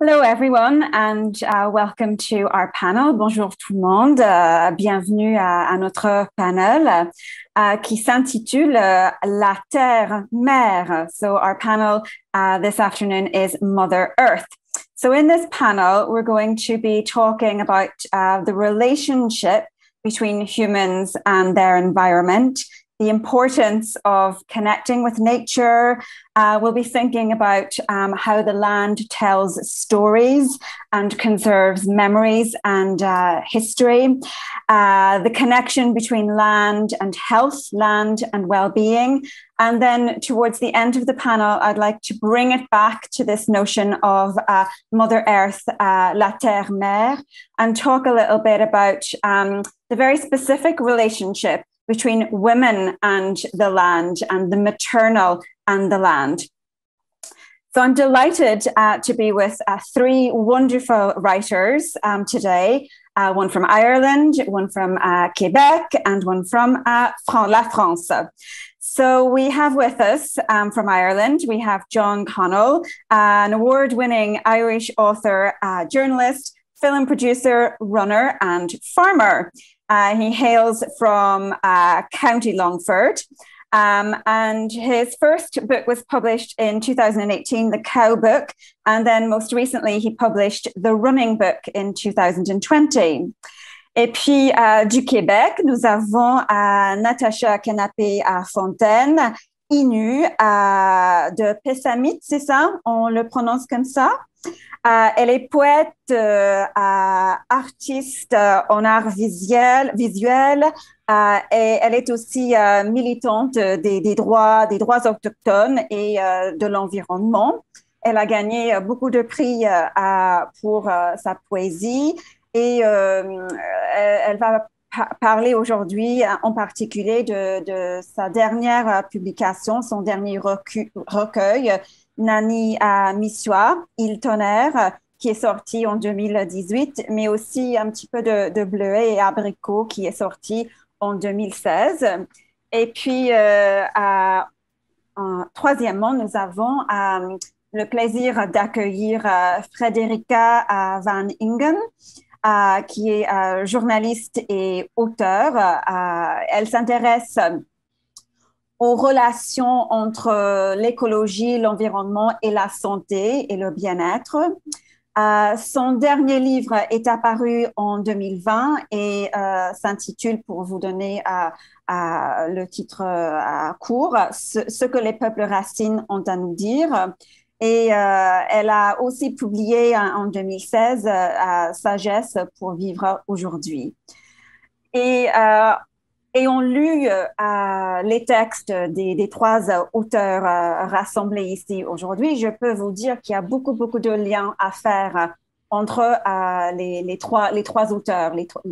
Hello everyone and welcome to our panel. Bonjour tout le monde. Bienvenue à notre panel qui s'intitule La Terre-Mère. So our panel this afternoon is Mother Earth. So in this panel, we're going to be talking about the relationship between humans and their environment, the importance of connecting with nature. We'll be thinking about how the land tells stories and conserves memories and history, the connection between land and health, land and well-being. And then towards the end of the panel, I'd like to bring it back to this notion of Mother Earth, La Terre-Mère, and talk a little bit about the very specific relationship between women and the land and the maternal and the land. So I'm delighted to be with three wonderful writers today, one from Ireland, one from Quebec, and one from La France. So we have with us from Ireland, we have John Connell, an award-winning Irish author, journalist, film producer, runner, and farmer. He hails from County Longford, and his first book was published in 2018, The Cow Book, and then most recently he published The Running Book in 2020. Et puis du Québec, nous avons Natacha Canapé-Fontaine, Innu de Pessamit, c'est ça? On le prononce comme ça? Elle est poète, artiste en art visuel et elle est aussi militante des droits autochtones et de l'environnement. Elle a gagné beaucoup de prix pour sa poésie et elle va parler aujourd'hui en particulier de sa dernière publication, son dernier recueil, Nani Miswa, Il Tonnerre, qui est sorti en 2018, mais aussi un petit peu de Bleuet et Abricot, qui est sorti en 2016. Et puis, troisièmement, nous avons le plaisir d'accueillir Frederica Van Ingen, qui est journaliste et auteure. Elle s'intéresse aux relations entre l'écologie, l'environnement et la santé et le bien-être. Son dernier livre est apparu en 2020 et s'intitule, pour vous donner le titre court, ce que les peuples racines ont à nous dire. Et elle a aussi publié en 2016 Sagesse pour vivre aujourd'hui. Et ayant lu les textes des trois auteurs rassemblés ici aujourd'hui, je peux vous dire qu'il y a beaucoup de liens à faire entre les trois auteurs,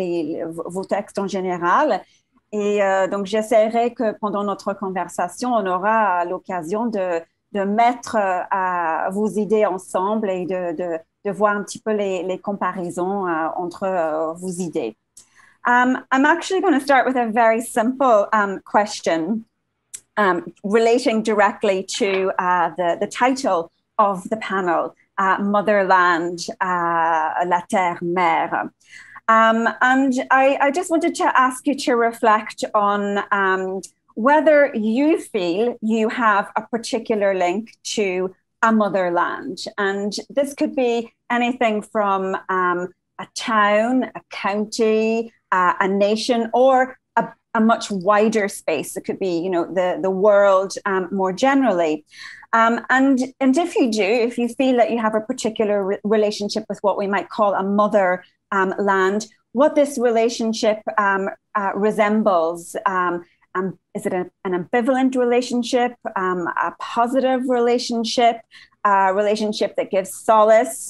vos textes en général. Et donc, j'essaierai que pendant notre conversation, on aura l'occasion de mettre vos idées ensemble et de voir un petit peu les comparaisons entre vos idées. I'm actually going to start with a very simple question relating directly to the title of the panel, Motherland, La Terre-Mère. And I just wanted to ask you to reflect on whether you feel you have a particular link to a motherland. And this could be anything from a town, a county, a nation, or a much wider space. It could be, the world more generally. And if you do, if you feel that you have a particular relationship with what we might call a mother land, what this relationship resembles. Is it an ambivalent relationship, a positive relationship, a relationship that gives solace,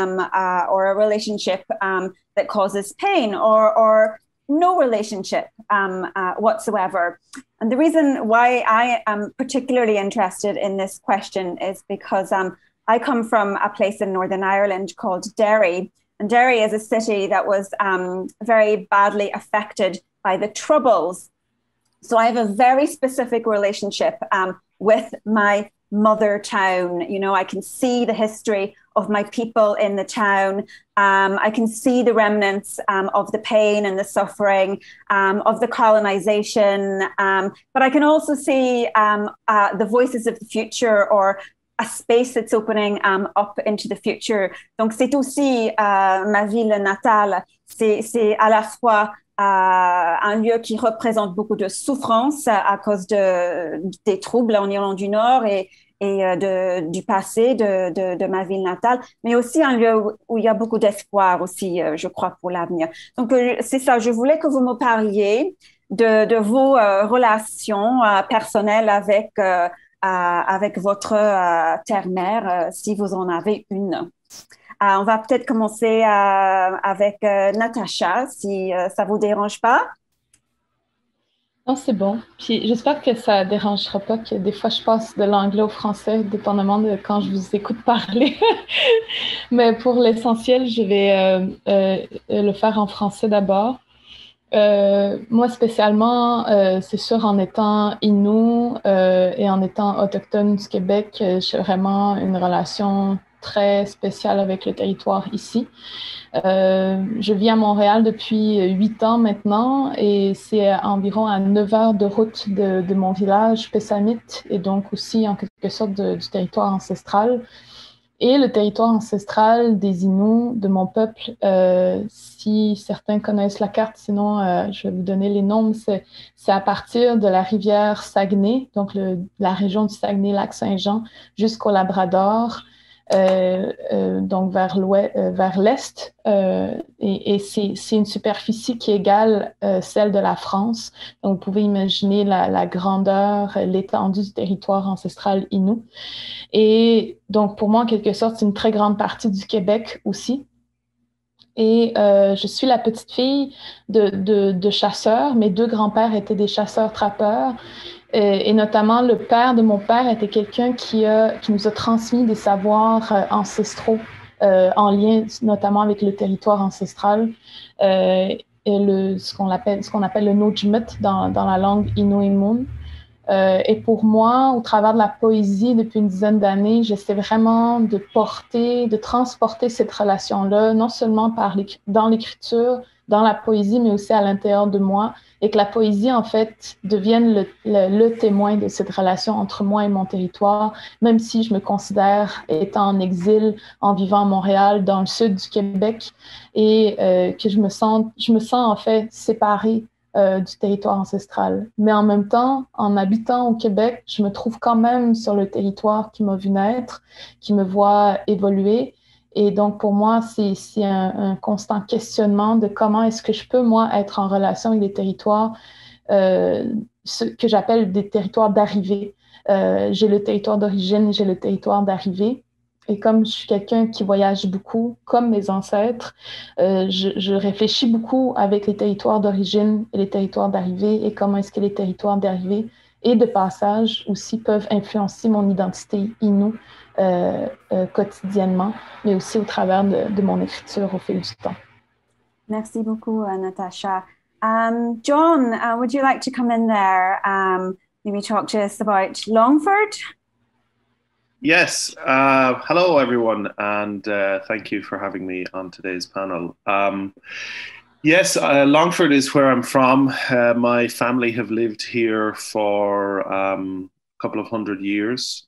or a relationship that causes pain, or no relationship whatsoever? And the reason why I am particularly interested in this question is because I come from a place in Northern Ireland called Derry. And Derry is a city that was very badly affected by the Troubles. So I have a very specific relationship with my mother town. You know, I can see the history of my people in the town. I can see the remnants of the pain and the suffering of the colonization. But I can also see the voices of the future, or a space that's opening up into the future. Donc, c'est aussi ma ville natale. C'est à la fois un lieu qui représente beaucoup de souffrance à cause des troubles en Irlande du Nord et du passé de ma ville natale, mais aussi un lieu où il y a beaucoup d'espoir aussi, je crois, pour l'avenir. Donc, c'est ça, je voulais que vous me parliez de vos relations personnelles avec votre terre-mère, si vous en avez une. On va peut-être commencer avec Natacha, si ça vous dérange pas. Non, c'est bon. Puis j'espère que ça dérangera pas que des fois je passe de l'anglais au français, dépendamment de quand je vous écoute parler. Mais pour l'essentiel, je vais le faire en français d'abord. Moi spécialement, c'est sûr, en étant Innu et en étant autochtone du Québec, j'ai vraiment une relation très spéciale avec le territoire ici. Je vis à Montréal depuis 8 ans maintenant et c'est environ à 9 heures de route de mon village, Pessamit, et donc aussi en quelque sorte du territoire ancestral. Et le territoire ancestral des Inuits, de mon peuple, si certains connaissent la carte, sinon je vais vous donner les noms, c'est à partir de la rivière Saguenay, donc la région du Saguenay-Lac-Saint-Jean, jusqu'au Labrador, donc vers l'est, et c'est une superficie qui égale celle de la France. Donc vous pouvez imaginer la grandeur, l'étendue du territoire ancestral Innu. Et donc pour moi, en quelque sorte, c'est une très grande partie du Québec aussi. Et je suis la petite fille de chasseurs. Mes deux grands-pères étaient des chasseurs-trappeurs. Et notamment, le père de mon père était quelqu'un qui nous a transmis des savoirs ancestraux en lien notamment avec le territoire ancestral et ce qu'on appelle le Nojmut dans la langue Innu-Inmun. Et pour moi, au travers de la poésie, depuis une dizaine d'années, j'essaie vraiment de transporter cette relation-là, non seulement dans l'écriture, dans la poésie, mais aussi à l'intérieur de moi, et que la poésie, en fait, devienne le témoin de cette relation entre moi et mon territoire, même si je me considère étant en exil, en vivant à Montréal, dans le sud du Québec, et que je me sens en fait séparée du territoire ancestral. Mais en même temps, en habitant au Québec, je me trouve quand même sur le territoire qui m'a vu naître, qui me voit évoluer. Et donc, pour moi, c'est un constant questionnement de comment est-ce que je peux, moi, être en relation avec des territoires, ce que j'appelle des territoires d'arrivée. J'ai le territoire d'origine, j'ai le territoire d'arrivée. Et comme je suis quelqu'un qui voyage beaucoup, comme mes ancêtres, je réfléchis beaucoup avec les territoires d'origine et les territoires d'arrivée et comment est-ce que les territoires d'arrivée et de passage aussi peuvent influencer mon identité Innu quotidiennement, mais aussi au travers de mon écriture au fil du temps. Merci beaucoup, Natasha. John, would you like to come in there? Maybe talk to us about Longford? Yes. Hello, everyone, and thank you for having me on today's panel. Yes, Longford is where I'm from. My family have lived here for a couple of 100 years.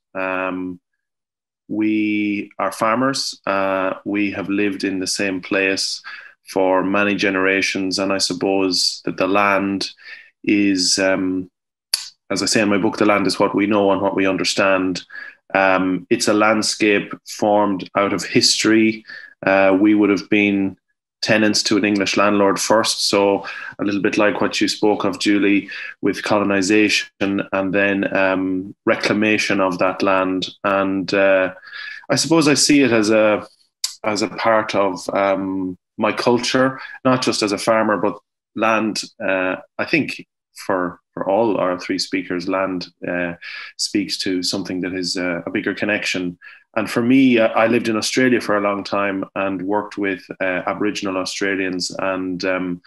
We are farmers. We have lived in the same place for many generations, and I suppose that the land is, as I say in my book, the land is what we know and what we understand. It's a landscape formed out of history. We would have been tenants to an English landlord first, so a little bit like what you spoke of, Julie, with colonization and then reclamation of that land. And I suppose I see it as a part of my culture, not just as a farmer, but land. I think for all our three speakers, land speaks to something that is a bigger connection. And for me, I lived in Australia for a long time and worked with Aboriginal Australians. And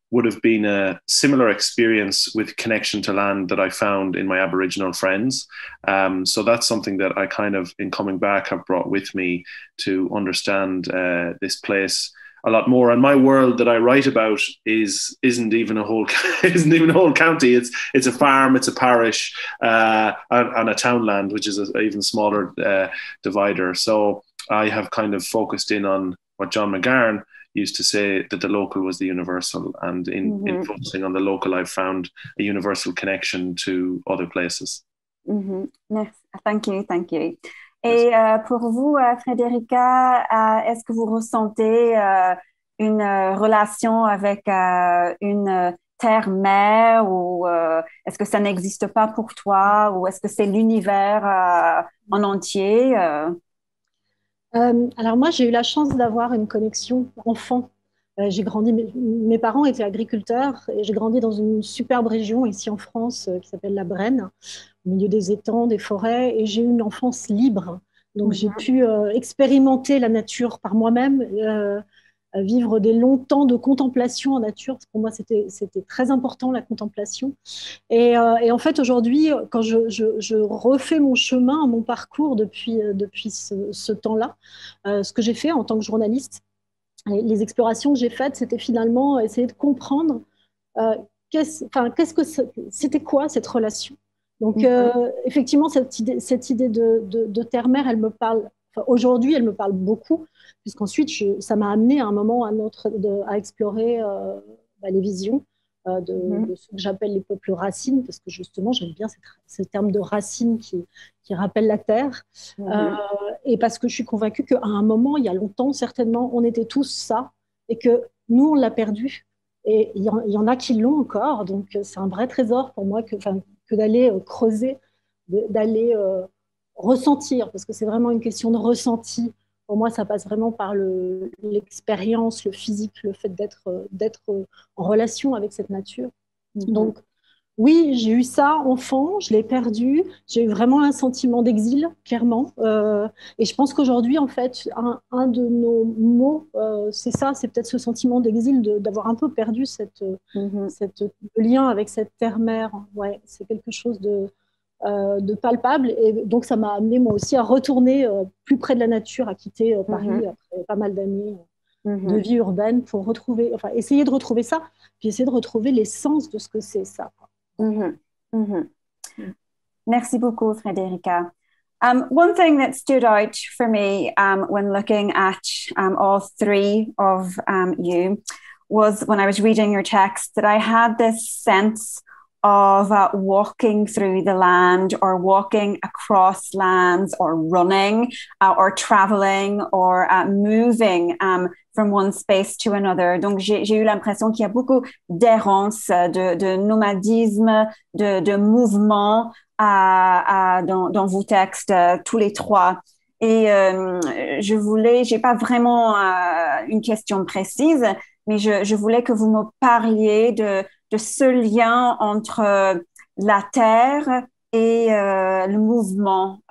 would have been a similar experience with connection to land that I found in my Aboriginal friends. So that's something that I kind of, in coming back, have brought with me to understand this place a lot more. And my world that I write about isn't even a whole county. It's a farm, it's a parish, and a townland, which is an even smaller divider. So I have kind of focused in on what John McGahern used to say, that the local was the universal, and in focusing on the local, I've found a universal connection to other places. Yes. Thank you. Et pour vous, Frederica, est-ce que vous ressentez une relation avec une terre-mère, ou est-ce que ça n'existe pas pour toi, ou est-ce que c'est l'univers en entier? Alors moi, j'ai eu la chance d'avoir une connexion enfant. J'ai grandi, mes parents étaient agriculteurs, et j'ai grandi dans une superbe région ici en France qui s'appelle la Brenne, au milieu des étangs, des forêts, et j'ai eu une enfance libre. Donc j'ai pu expérimenter la nature par moi-même, vivre des longs temps de contemplation en nature. Pour moi, c'était très important, la contemplation. Et en fait, aujourd'hui, quand je refais mon chemin, mon parcours depuis ce temps-là, ce que j'ai fait en tant que journaliste, les explorations que j'ai faites, c'était finalement essayer de comprendre c'était quoi cette relation. Donc, effectivement, cette idée de terre-mère, elle me parle. Enfin, aujourd'hui, elle me parle beaucoup, puisqu'ensuite, ça m'a amené à un moment ou à un autre à explorer les visions de ce que j'appelle les peuples racines, parce que justement, j'aime bien ce terme de racine qui rappelle la terre. Et parce que je suis convaincue qu'à un moment, il y a longtemps, certainement, on était tous ça, et que nous, on l'a perdu. Et il y en a qui l'ont encore, donc c'est un vrai trésor pour moi que d'aller creuser, d'aller ressentir, parce que c'est vraiment une question de ressenti. Pour moi, ça passe vraiment par l'expérience, le physique, le fait d'être en relation avec cette nature. Donc, oui, j'ai eu ça enfant, je l'ai perdu. J'ai eu vraiment un sentiment d'exil, clairement. Et je pense qu'aujourd'hui, en fait, un de nos mots, c'est ça, c'est peut-être ce sentiment d'exil, d'avoir un peu perdu le lien avec cette terre-mère. Ouais, c'est quelque chose de palpable. Et donc, ça m'a amené, moi aussi, à retourner plus près de la nature, à quitter Paris après pas mal d'années de vie urbaine pour essayer de retrouver ça, puis essayer de retrouver l'essence de ce que c'est ça. Merci beaucoup, Frederica. One thing that stood out for me when looking at all three of you was when I was reading your text, that I had this sense of walking through the land, or walking across lands, or running, or traveling, or moving from one space to another. Donc, j'ai eu l'impression qu'il y a beaucoup d'errance, de nomadisme, de mouvement dans vos textes, tous les trois. Et j'ai pas vraiment une question précise, mais je voulais que vous me parliez de ce lien entre la terre et le mouvement,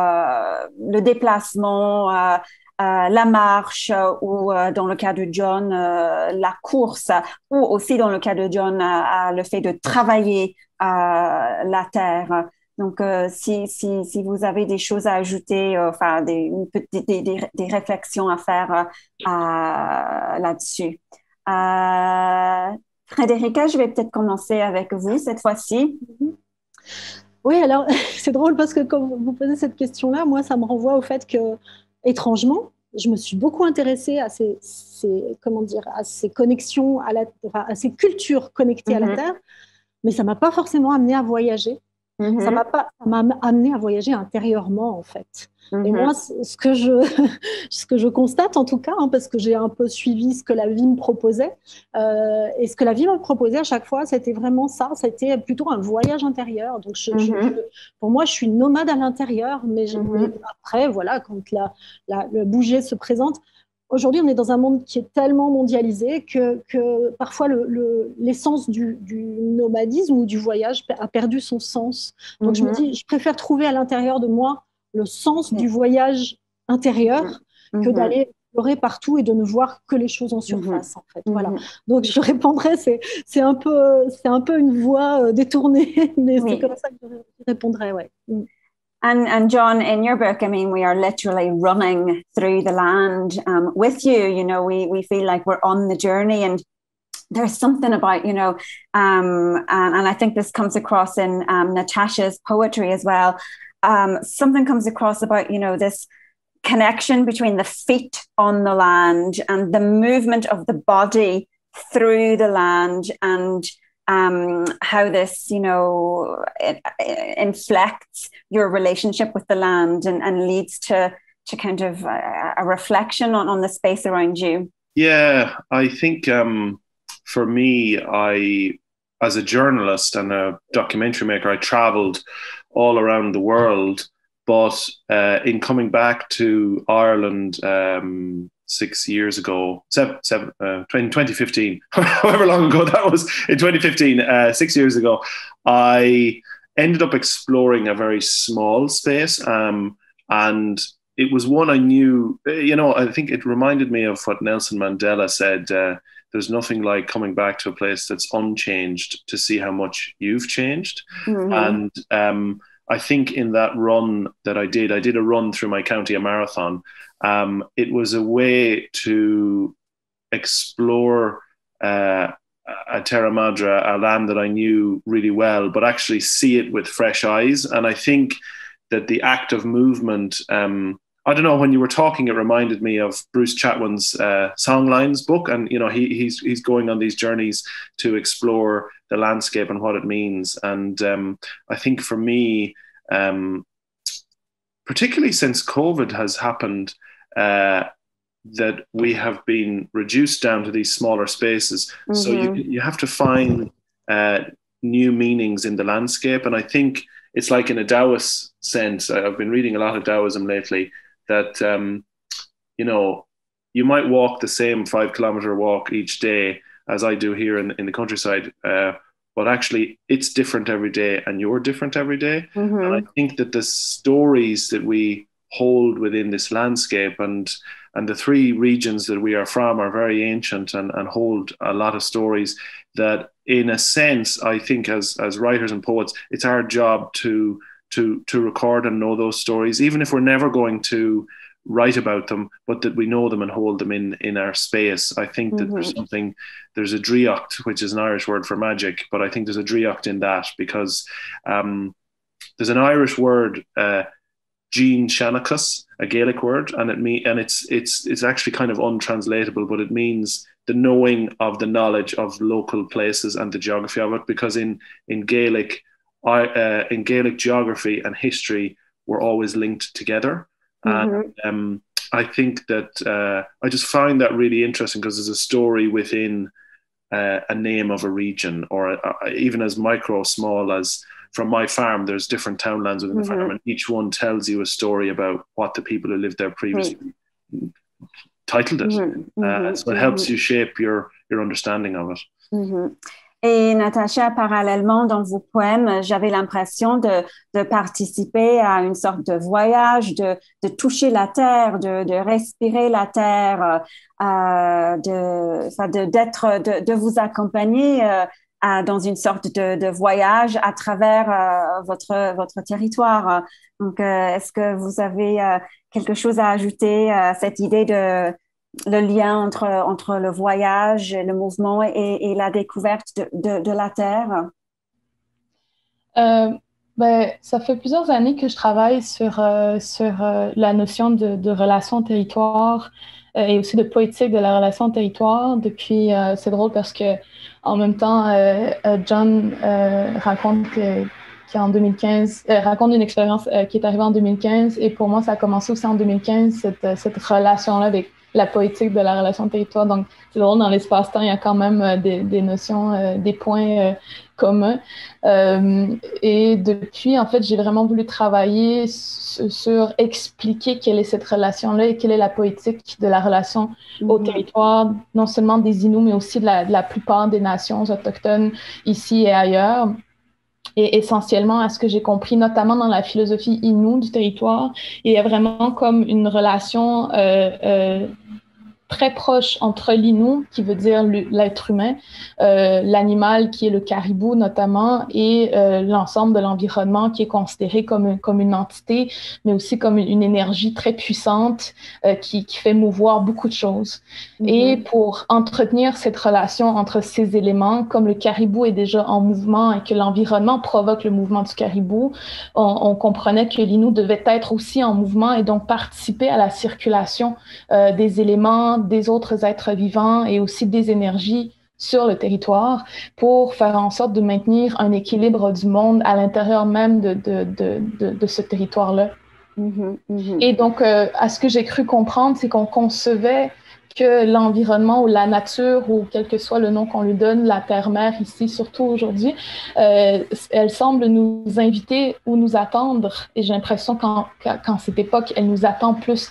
le déplacement, la marche, ou dans le cas de John, la course, ou aussi dans le cas de John, le fait de travailler la terre. Donc, si vous avez des choses à ajouter, des réflexions à faire là-dessus. Frederica, je vais peut-être commencer avec vous cette fois-ci. Oui, alors c'est drôle parce que quand vous posez cette question-là, moi, ça me renvoie au fait que, étrangement, je me suis beaucoup intéressée à ces connexions, à ces cultures connectées à la Terre, mais ça ne m'a pas forcément amené à voyager. Ça m'a amené à voyager intérieurement, en fait. Et moi, ce que je constate, en tout cas, parce que j'ai un peu suivi ce que la vie me proposait, et ce que la vie me proposait à chaque fois, c'était vraiment ça. C'était plutôt un voyage intérieur. Donc, pour moi, je suis nomade à l'intérieur, mais après, voilà, quand le bouger se présente. Aujourd'hui, on est dans un monde qui est tellement mondialisé que parfois l'essence du nomadisme ou du voyage a perdu son sens. Donc, je me dis, je préfère trouver à l'intérieur de moi le sens du voyage intérieur que d'aller explorer partout et de ne voir que les choses en surface, en fait. Voilà. Donc, je répondrais, c'est un peu une voie détournée, mais c'est comme ça que je répondrais, ouais. And John, in your book, I mean, we are literally running through the land with you. You know, we feel like we're on the journey, and there's something about, you know, and I think this comes across in Natasha's poetry as well. Something comes across about, you know, this connection between the feet on the land and the movement of the body through the land, and how this, you know, it inflects your relationship with the land and leads to kind of a reflection on the space around you. Yeah, I think for me, as a journalist and a documentary maker, I traveled all around the world. But in coming back to Ireland 6 years ago, 2015, however long ago that was, in 2015, 6 years ago, I ended up exploring a very small space. And it was one I knew, you know, I think it reminded me of what Nelson Mandela said, there's nothing like coming back to a place that's unchanged to see how much you've changed. And I think in that run that I did a run through my county, a marathon. It was a way to explore a Terra Madre, a land that I knew really well, but actually see it with fresh eyes. And I think that the act of movement, I don't know, when you were talking, it reminded me of Bruce Chatwin's Songlines book. And, you know, he's going on these journeys to explore the landscape and what it means. And I think for me, particularly since COVID has happened, that we have been reduced down to these smaller spaces. So you have to find new meanings in the landscape. And I think it's like in a Taoist sense, I've been reading a lot of Taoism lately, that, you know, you might walk the same 5 kilometer walk each day as I do here in the countryside, but actually it's different every day and you're different every day. And I think that the stories that we hold within this landscape and the 3 regions that we are from are very ancient and hold a lot of stories that, in a sense, I think as writers and poets, it's our job to record and know those stories, even if we're never going to write about them, but that we know them and hold them in our space. I think that there's a driocht, which is an Irish word for magic, but I think there's a driocht in that, because there's an Irish word, Jean Shanachus, a Gaelic word, and it's actually kind of untranslatable, but it means the knowing of the knowledge of local places and the geography of it, because in Gaelic geography and history were always linked together. And I think that I just find that really interesting, because there's a story within a name of a region, or even as small as from my farm, there's different townlands within the farm, and each one tells you a story about what the people who lived there previously titled it. So it helps you shape your understanding of it. Et Natacha, parallèlement, dans vos poèmes, j'avais l'impression de participer à une sorte de voyage, de toucher la terre, de respirer la terre, de vous accompagner dans une sorte de voyage à travers votre territoire. Donc, est-ce que vous avez quelque chose à ajouter à cette idée le lien entre le voyage, le mouvement et la découverte de la terre? Ça fait plusieurs années que je travaille sur la notion de relation territoire et aussi de poétique de la relation territoire. Depuis, c'est drôle parce que en même temps, John raconte qu'en 2015, raconte une expérience qui est arrivée en 2015, et pour moi, ça a commencé aussi en 2015, cette relation-là avec la poétique de la relation territoire. Donc, c'est drôle, dans l'espace-temps, il y a quand même des notions, des points communs. Et depuis, en fait, j'ai vraiment voulu travailler sur expliquer quelle est cette relation-là et quelle est la poétique de la relation au territoire, non seulement des Inuits, mais aussi de la plupart des nations autochtones ici et ailleurs. Et essentiellement, à ce que j'ai compris, notamment dans la philosophie Innu du territoire, il y a vraiment comme une relation très proche entre l'Innu, qui veut dire l'être humain, l'animal qui est le caribou notamment, et l'ensemble de l'environnement qui est considéré comme une entité, mais aussi comme une énergie très puissante qui fait mouvoir beaucoup de choses. Et pour entretenir cette relation entre ces éléments, comme le caribou est déjà en mouvement et que l'environnement provoque le mouvement du caribou, on comprenait que l'Innu devait être aussi en mouvement et donc participer à la circulation des éléments, des autres êtres vivants et aussi des énergies sur le territoire pour faire en sorte de maintenir un équilibre du monde à l'intérieur même de ce territoire-là. Et donc, à ce que j'ai cru comprendre, c'est qu'on concevait que l'environnement ou la nature, ou quel que soit le nom qu'on lui donne, la terre-mère ici, surtout aujourd'hui, elle semble nous inviter ou nous attendre. Et j'ai l'impression qu'en cette époque, elle nous attend plus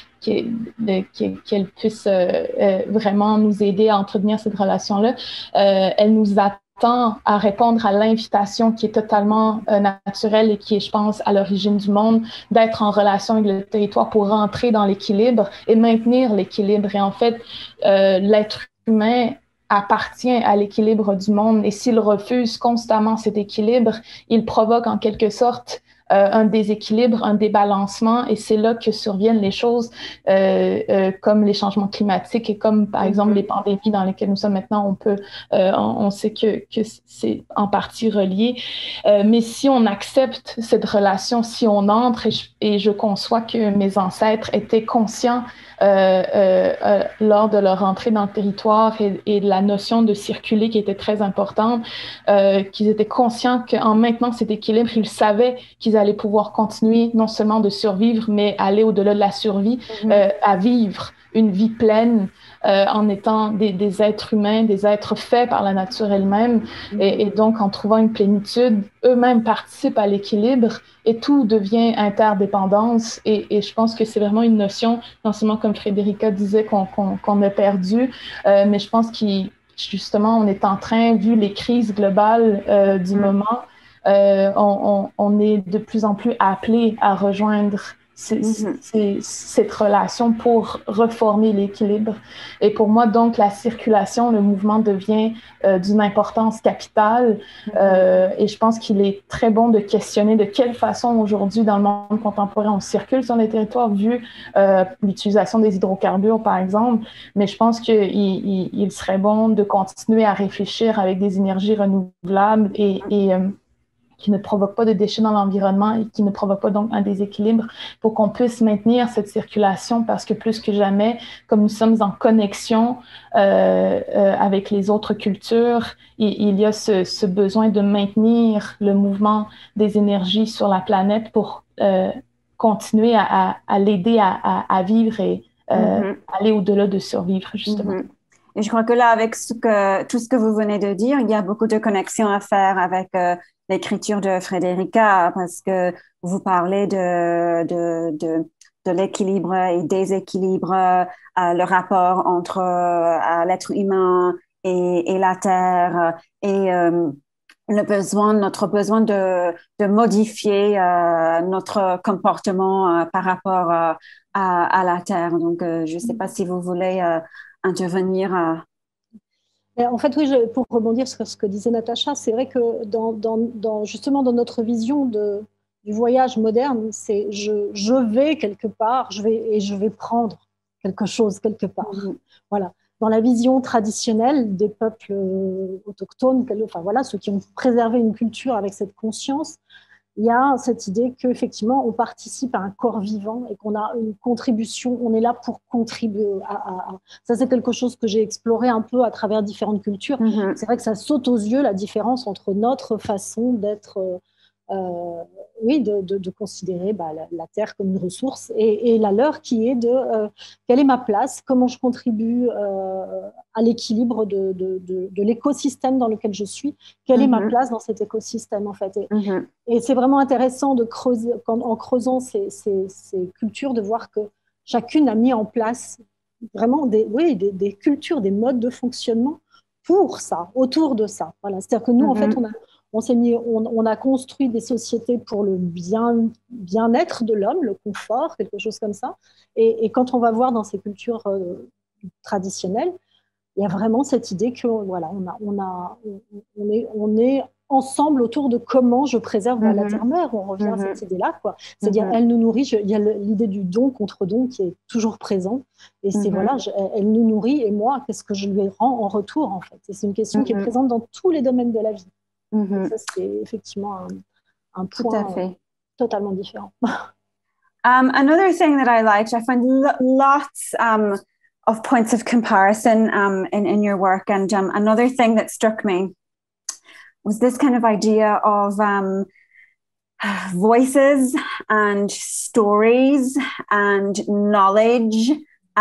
qu'elle puisse vraiment nous aider à entretenir cette relation-là. Elle nous attend à répondre à l'invitation qui est totalement naturelle et qui est, je pense, à l'origine du monde, d'être en relation avec le territoire pour rentrer dans l'équilibre et maintenir l'équilibre. Et en fait, l'être humain appartient à l'équilibre du monde et s'il refuse constamment cet équilibre, il provoque en quelque sorte un déséquilibre, un débalancement, et c'est là que surviennent les choses comme les changements climatiques et comme, par exemple, les pandémies dans lesquelles nous sommes maintenant. On sait que c'est en partie relié. Mais si on accepte cette relation, si on entre, et je conçois que mes ancêtres étaient conscients lors de leur entrée dans le territoire et de la notion de circuler qui était très importante, qu'ils étaient conscients qu'en maintenant cet équilibre, ils savaient qu'ils allaient pouvoir continuer non seulement de survivre, mais aller au-delà de la survie, à vivre une vie pleine en étant des êtres humains, des êtres faits par la nature elle-même. Et donc, en trouvant une plénitude, eux-mêmes participent à l'équilibre et tout devient interdépendance. Et je pense que c'est vraiment une notion, non seulement comme Frédérica disait, qu'on a perdue, mais je pense justement, on est en train, vu les crises globales du moment, on est de plus en plus appelé à rejoindre cette relation pour reformer l'équilibre. Et pour moi, donc, la circulation, le mouvement devient d'une importance capitale. Et je pense qu'il est très bon de questionner de quelle façon aujourd'hui, dans le monde contemporain, on circule sur les territoires, vu l'utilisation des hydrocarbures, par exemple. Mais je pense qu'il serait bon de continuer à réfléchir avec des énergies renouvelables et qui ne provoque pas de déchets dans l'environnement et qui ne provoque pas donc un déséquilibre pour qu'on puisse maintenir cette circulation parce que plus que jamais, comme nous sommes en connexion avec les autres cultures, il y a ce besoin de maintenir le mouvement des énergies sur la planète pour continuer à l'aider à vivre et aller au-delà de survivre, justement. Et je crois que là, avec tout ce que vous venez de dire, il y a beaucoup de connexions à faire avec l'écriture de Frédérica, parce que vous parlez de l'équilibre et déséquilibre, le rapport entre l'être humain et la terre, et notre besoin de modifier notre comportement par rapport à la terre. Donc, je ne sais pas si vous voulez intervenir. En fait, oui, pour rebondir sur ce que disait Natacha, c'est vrai que justement dans notre vision du voyage moderne, c'est je vais quelque part, je vais prendre quelque chose quelque part. Voilà. Dans la vision traditionnelle des peuples autochtones, enfin voilà, ceux qui ont préservé une culture avec cette conscience, il y a cette idée qu'effectivement, on participe à un corps vivant et qu'on a une contribution, on est là pour contribuer Ça, c'est quelque chose que j'ai exploré un peu à travers différentes cultures. C'est vrai que ça saute aux yeux, la différence entre notre façon d'être, de considérer la Terre comme une ressource et la leur qui est quelle est ma place, comment je contribue à l'équilibre de l'écosystème dans lequel je suis, quelle est ma place dans cet écosystème en fait. Et c'est vraiment intéressant de creuser, en creusant ces cultures, de voir que chacune a mis en place vraiment des cultures, des modes de fonctionnement pour ça, autour de ça. Voilà. C'est-à-dire que nous, en fait, on a construit des sociétés pour le bien-être de l'homme, le confort, quelque chose comme ça. Et quand on va voir dans ces cultures traditionnelle, il y a vraiment cette idée que voilà, on est ensemble autour de comment je préserve la terre-mère. On revient à cette idée-là, quoi. C'est-à-dire, elle nous nourrit. Il y a l'idée du don contre don qui est toujours présent. Et c'est voilà, elle nous nourrit et moi, qu'est-ce que je lui rends en retour, en fait. Et c'est une question qui est présente dans tous les domaines de la vie. Donc ça, c'est effectivement un point totalement différent. Another thing that I liked, I find lots of points of comparison in your work. And another thing that struck me was this kind of idea of voices and stories and knowledge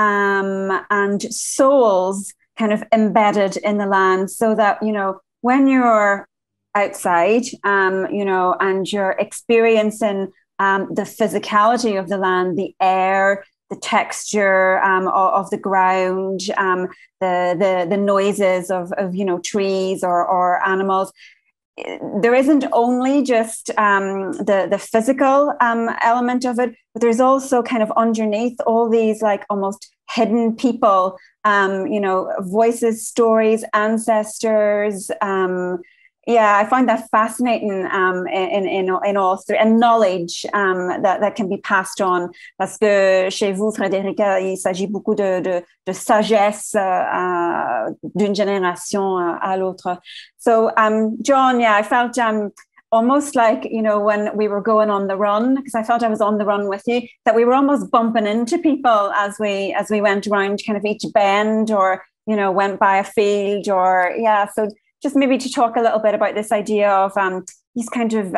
and souls kind of embedded in the land, so that, you know, when you're outside, you know, and you're experiencing the physicality of the land, the air, the texture of the ground, the noises of you know, trees or animals. There isn't only just the physical element of it, but there's also kind of underneath all these like almost hidden people, you know, voices, stories, ancestors. Yeah, I find that fascinating in all three, and knowledge that can be passed on. Parce que chez vous, Frederica, il s'agit beaucoup de sagesse d'une génération à l'autre. So, John, yeah, I felt almost like, you know, when we were going on the run, because I felt I was on the run with you, that we were almost bumping into people as we went around kind of each bend, or, you know, went by a field, or yeah. So just maybe to talk a little bit about this idea of these kind of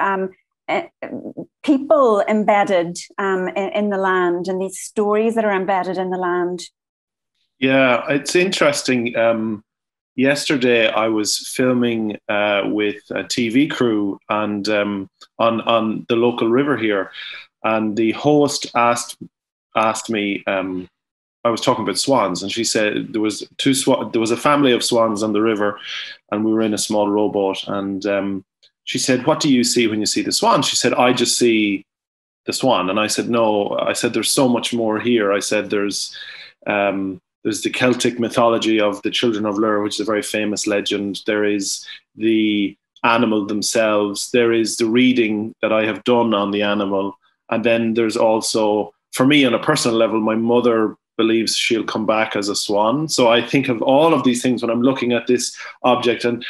people embedded in the land, and these stories that are embedded in the land. Yeah, it's interesting. Yesterday, I was filming with a TV crew and on the local river here, and the host asked me. I was talking about swans, and she said there was there was a family of swans on the river, and we were in a small rowboat. And she said, "What do you see when you see the swan?" She said, "I just see the swan." And I said, "No." I said, "There's so much more here." I said, "There's the Celtic mythology of the Children of Lir, which is a very famous legend. There is the animal themselves. There is the reading that I have done on the animal, and then there's also, for me, on a personal level, my mother believes she'll come back as a swan. So I think of all of these things when I'm looking at this object, and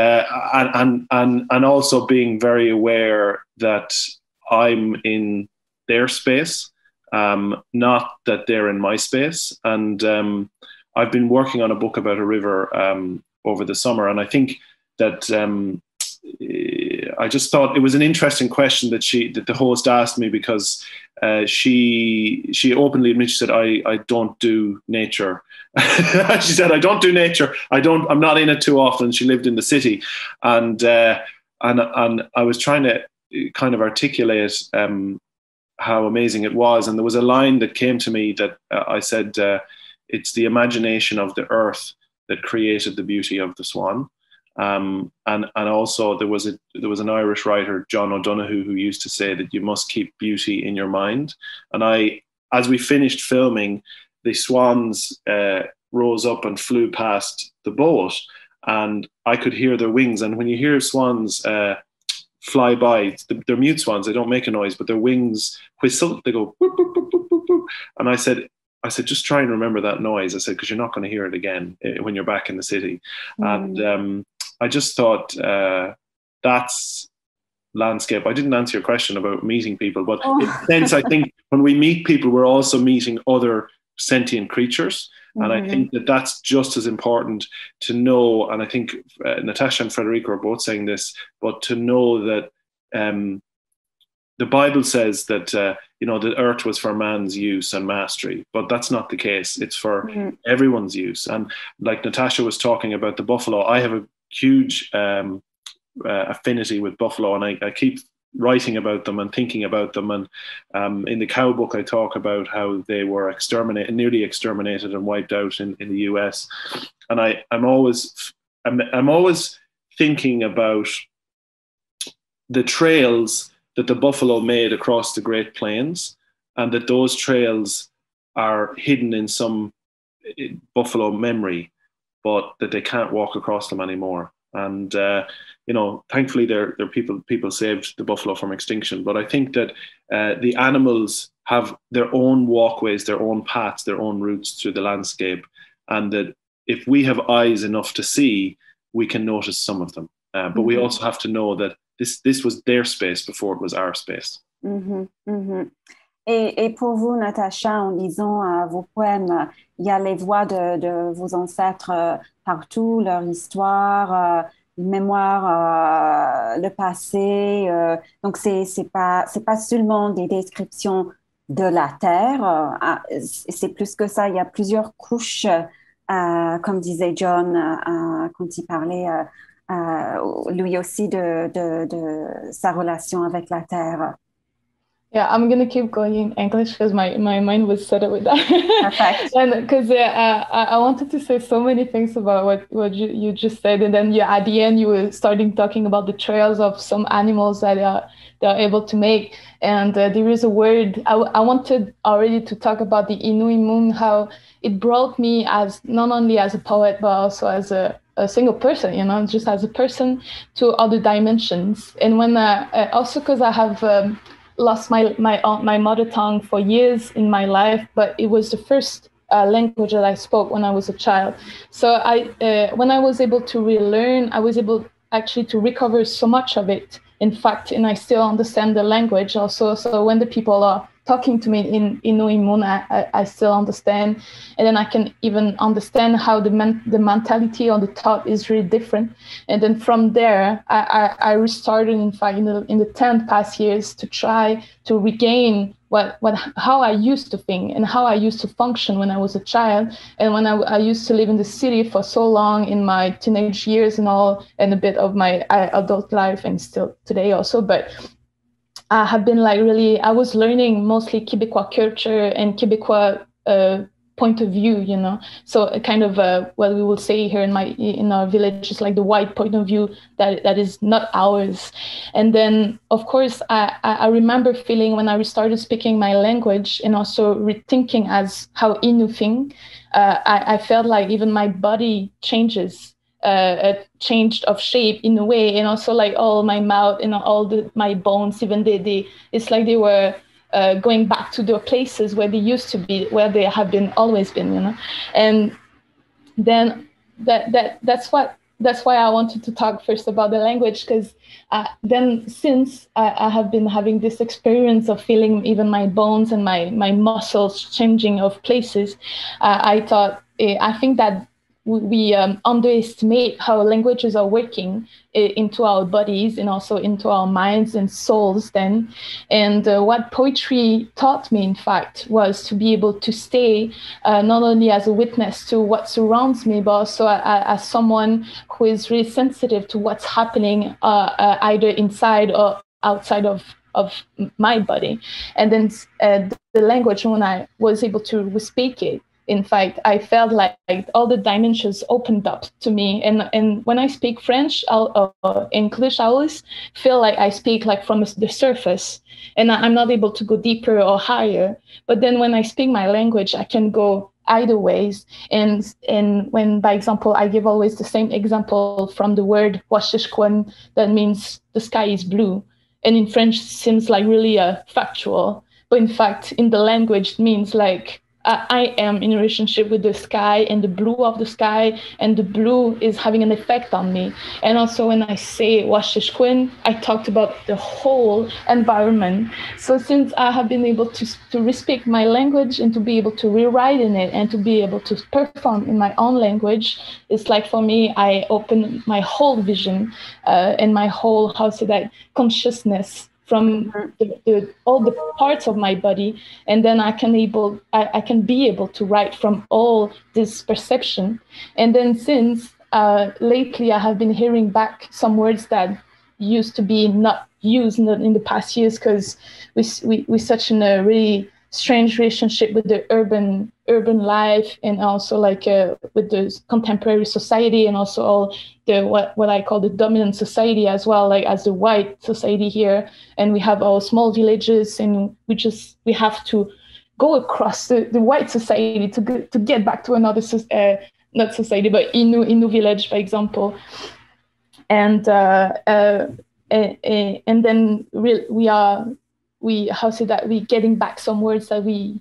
also being very aware that I'm in their space, not that they're in my space. And I've been working on a book about a river over the summer, and I think that I just thought it was an interesting question that the host asked me, because she openly admitted, she said, I don't do nature. She said, I don't do nature. I'm not in it too often. She lived in the city, and I was trying to kind of articulate how amazing it was. And there was a line that came to me that I said, it's the imagination of the earth that created the beauty of the swan. And also there was an Irish writer, John O'Donoghue, who used to say that you must keep beauty in your mind. And as we finished filming, the swans rose up and flew past the boat, and I could hear their wings. And when you hear swans fly by, they're mute swans, they don't make a noise, but their wings whistle, they go boop, boop, boop, boop, boop, boop. And I said, just try and remember that noise. I said, because you're not going to hear it again when you're back in the city. And I just thought that's landscape. I didn't answer your question about meeting people, but in a sense, I think when we meet people, we're also meeting other sentient creatures. And I think that that's just as important to know. And I think Natasha and Frederica are both saying this, but to know that the Bible says that, the earth was for man's use and mastery, but that's not the case. It's for everyone's use. And like Natasha was talking about the buffalo, I have a huge affinity with buffalo, and I keep writing about them and thinking about them. And in the cow book, I talk about how they were nearly exterminated and wiped out in the US. And I'm always thinking about the trails that the buffalo made across the Great Plains, and that those trails are hidden in some buffalo memory, but that they can't walk across them anymore. And thankfully, there people saved the buffalo from extinction. But I think that the animals have their own walkways, their own paths, their own routes through the landscape, and that if we have eyes enough to see, we can notice some of them. But we also have to know that this was their space before it was our space. Et pour vous, Natacha, en lisant vos poèmes, il y a les voix de vos ancêtres partout, leur histoire, mémoire, le passé. Donc, c'est pas seulement des descriptions de la Terre. C'est plus que ça. Il y a plusieurs couches, comme disait John quand il parlait lui aussi de sa relation avec la Terre. Yeah, I'm gonna keep going in English because my mind was set up with that. Perfect. And because I wanted to say so many things about what you just said, and then at the end you were starting talking about the trails of some animals that they're able to make. And there is a word I wanted already to talk about, the Inuimun, how it brought me as not only as a poet but also as a single person, just as a person, to other dimensions. And when also because I have lost my mother tongue for years in my life, but it was the first language that I spoke when I was a child. So when I was able to relearn, I was able actually to recover so much of it, in fact, and I still understand the language also. So when the people are talking to me in Inuimun, I still understand, and then I can even understand how the mentality or the thought is really different. And then from there, I restarted, in fact, in the 10 past years to try to regain how I used to think and how I used to function when I was a child, and when I used to live in the city for so long in my teenage years and all, and a bit of my adult life and still today also. But I have been I was learning mostly Québécois culture and Québécois point of view, So a kind of what we will say here in our village is like the white point of view that is not ours. And then, of course, I remember feeling when I started speaking my language and also rethinking as how Innu think, I felt like even my body changes. Changed of shape in a way, and also like all my mouth and all my bones, even it's like they were going back to the places where they used to be, where they have always been, And then that's why I wanted to talk first about the language, because then since I have been having this experience of feeling even my bones and my muscles changing of places, I thought I think that we underestimate how languages are working into our bodies and also into our minds and souls then. And what poetry taught me, in fact, was to be able to stay not only as a witness to what surrounds me, but also as someone who is really sensitive to what's happening either inside or outside of my body. And then the language, when I was able to speak it, in fact, I felt like all the dimensions opened up to me. And when I speak French or English, I always feel like I speak like from the surface, and I'm not able to go deeper or higher. But then when I speak my language, I can go either ways. And when, by example, I give always the same example from the word Washishkwan, that means the sky is blue. And in French, it seems like really factual. But in fact, in the language, it means like, I am in a relationship with the sky and the blue of the sky, and the blue is having an effect on me. And also when I say Washishkwan, I talked about the whole environment. So since I have been able to respect my language and to be able to rewrite in it and to be able to perform in my own language, it's like for me, I open my whole vision and my whole, consciousness from all the parts of my body, and then I can be able to write from all this perception. And then since lately I have been hearing back some words that used to be not used in the past years, because we're such in a really strange relationship with the urban life, and also like with the contemporary society, and also all the what I call the dominant society as well, like as the white society here. And we have our small villages, and we have to go across the white society to get back to another not society, but Innu village, for example. And then we getting back some words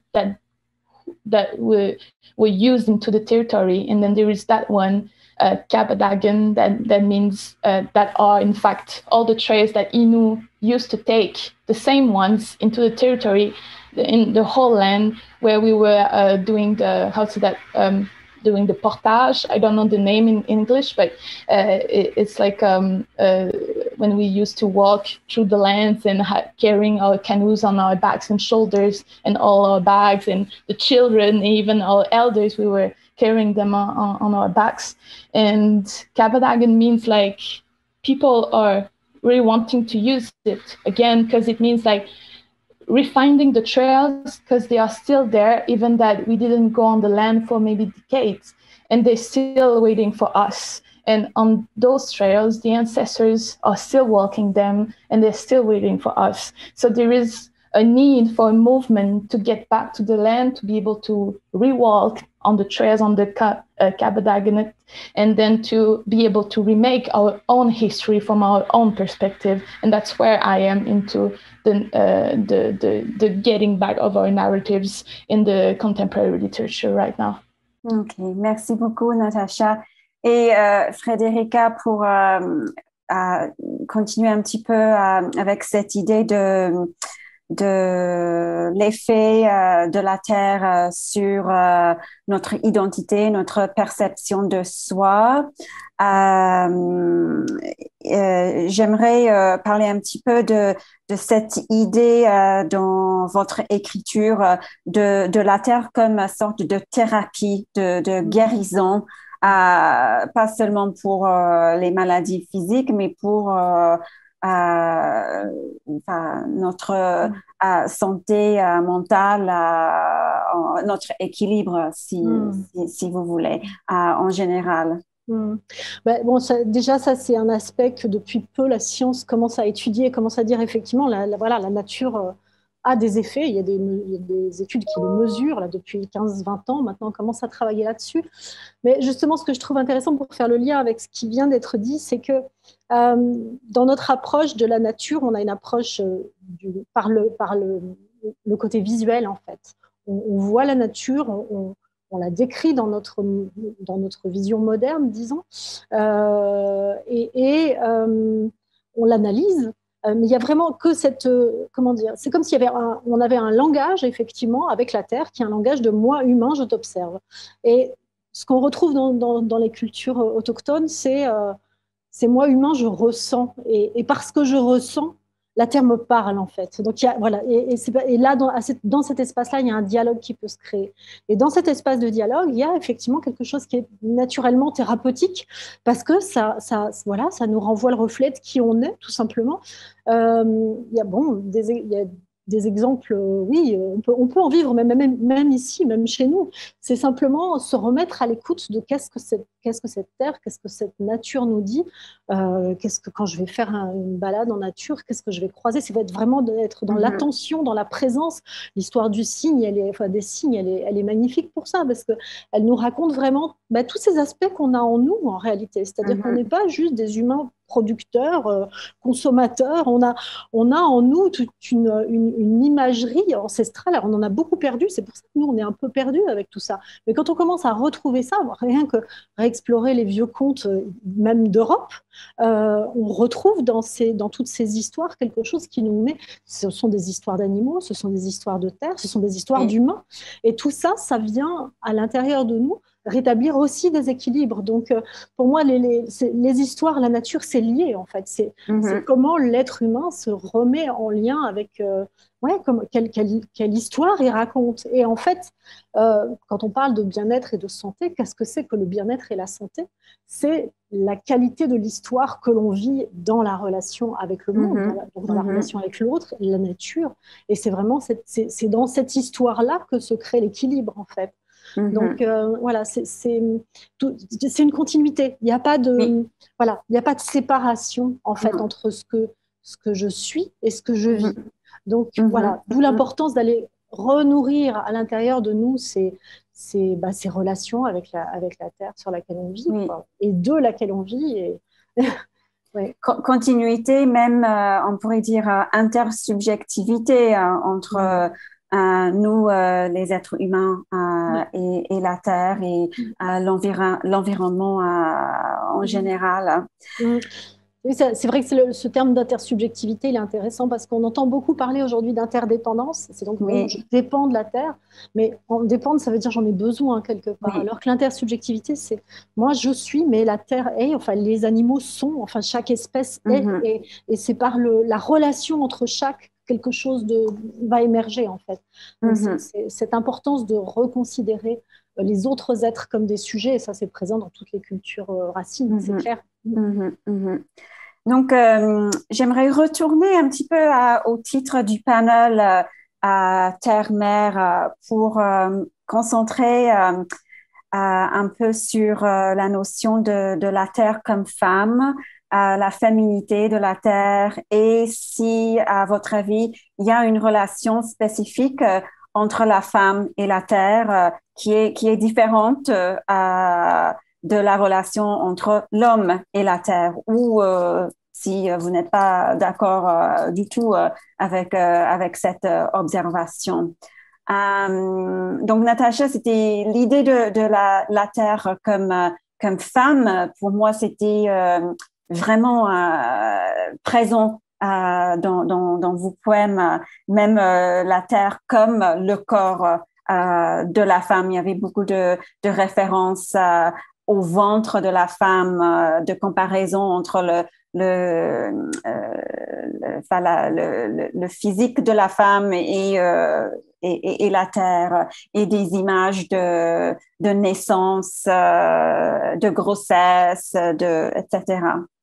that were used into the territory. And then there is that one, Kabadagan, that means that are in fact all the trails that Innu used to take, the same ones into the territory in the whole land where we were doing doing the portage. I don't know the name in English, but it's like when we used to walk through the lands and carrying our canoes on our backs and shoulders, and all our bags, and the children, even our elders, we were carrying them on our backs. And Kabadagan means like people are really wanting to use it again, because it means like refinding the trails, because they are still there, even that we didn't go on the land for maybe decades, and they're still waiting for us. And on those trails, the ancestors are still walking them, and they're still waiting for us. So there is a need for a movement to get back to the land, to be able to rewalk on the trails, on the Kabadagan, and then to be able to remake our own history from our own perspective. And that's where I am into the getting back of our narratives in the contemporary literature right now. Ok, merci beaucoup, Natacha. Et Frederica, pour continuer un petit peu avec cette idée de l'effet de la Terre sur notre identité, notre perception de soi. J'aimerais parler un petit peu de cette idée dans votre écriture de la Terre comme une sorte de thérapie, de guérison, pas seulement pour les maladies physiques, mais pour notre santé mentale, notre équilibre, si vous voulez, en général. Bon, déjà, ça, c'est un aspect que depuis peu, la science commence à étudier, commence à dire effectivement, la nature a des effets. Il y a des études qui le mesurent là, depuis 15-20 ans. Maintenant, on commence à travailler là-dessus. Mais justement, ce que je trouve intéressant pour faire le lien avec ce qui vient d'être dit, c'est que dans notre approche de la nature, on a une approche par le côté visuel, en fait. On voit la nature, on la décrit dans notre vision moderne, disons, et on l'analyse. Mais il y a vraiment que cette, comment dire, c'est comme s'il y avait on avait un langage, effectivement, avec la Terre, qui est un langage de moi humain, je t'observe. Et ce qu'on retrouve dans les cultures autochtones, c'est moi humain, je ressens. Et parce que je ressens, la Terre me parle, en fait. Donc, voilà. Et là, dans cet espace-là, il y a un dialogue qui peut se créer. Et dans cet espace de dialogue, il y a effectivement quelque chose qui est naturellement thérapeutique, parce que ça nous renvoie le reflet de qui on est, tout simplement. Il y a des exemples, oui, on peut en vivre, même ici, même chez nous. C'est simplement se remettre à l'écoute de qu'est-ce que cette terre, qu'est-ce que cette nature nous dit, quand je vais faire une balade en nature, qu'est-ce que je vais croiser. Ça va être vraiment d'être dans l'attention, dans la présence. L'histoire des signes, elle est magnifique pour ça, parce qu'elle nous raconte vraiment tous ces aspects qu'on a en nous, en réalité. C'est-à-dire qu'on n'est pas juste des humains producteurs, consommateurs. On a en nous toute une imagerie ancestrale. Alors, on en a beaucoup perdu. C'est pour ça que nous, on est un peu perdus avec tout ça. Mais quand on commence à retrouver ça, rien que réexplorer les vieux contes, même d'Europe, on retrouve dans toutes ces histoires quelque chose qui nous met. Ce sont des histoires d'animaux, ce sont des histoires de terre, ce sont des histoires d'humains. Et tout ça, ça vient à l'intérieur de nous rétablir aussi des équilibres. Donc, pour moi, les histoires, la nature, c'est lié, en fait. C'est comment l'être humain se remet en lien avec quelle histoire il raconte. Et en fait, quand on parle de bien-être et de santé, qu'est-ce que c'est que le bien-être et la santé? C'est la qualité de l'histoire que l'on vit dans la relation avec le monde, dans la relation avec l'autre, la nature. Et c'est vraiment c'est dans cette histoire-là que se crée l'équilibre, en fait. Donc voilà, c'est une continuité. Il n'y a pas de séparation en fait entre ce que je suis et ce que je vis. Donc voilà, d'où l'importance d'aller renourrir à l'intérieur de nous ces relations avec la terre sur laquelle on vit, Oui. et de laquelle on vit. Et... ouais. Continuité, même, on pourrait dire intersubjectivité entre nous, les êtres humains, et la terre et l'environnement en général. Oui, c'est vrai que ce terme d'intersubjectivité, il est intéressant parce qu'on entend beaucoup parler aujourd'hui d'interdépendance. C'est donc, bon, je dépends de la Terre, mais en dépendre, ça veut dire j'en ai besoin quelque part. Oui. Alors que l'intersubjectivité, c'est moi je suis, mais la Terre est, enfin les animaux sont, enfin chaque espèce est, et c'est par la relation entre chaque quelque chose va émerger en fait. Donc, c'est cette importance de reconsidérer les autres êtres comme des sujets, et ça c'est présent dans toutes les cultures racines, c'est clair. Donc, j'aimerais retourner un petit peu au titre du panel Terre-Mère pour concentrer un peu sur la notion de la Terre comme femme, la féminité de la Terre, et si, à votre avis, il y a une relation spécifique entre la femme et la Terre qui est différente de la relation entre l'homme et la terre, ou si vous n'êtes pas d'accord du tout avec cette observation. Donc, Natacha, c'était l'idée de la terre comme femme. Pour moi, c'était vraiment présent dans vos poèmes, même la terre comme le corps de la femme. Il y avait beaucoup de références au ventre de la femme, de comparaison entre le physique de la femme et la terre, et des images de naissance, de grossesse, etc.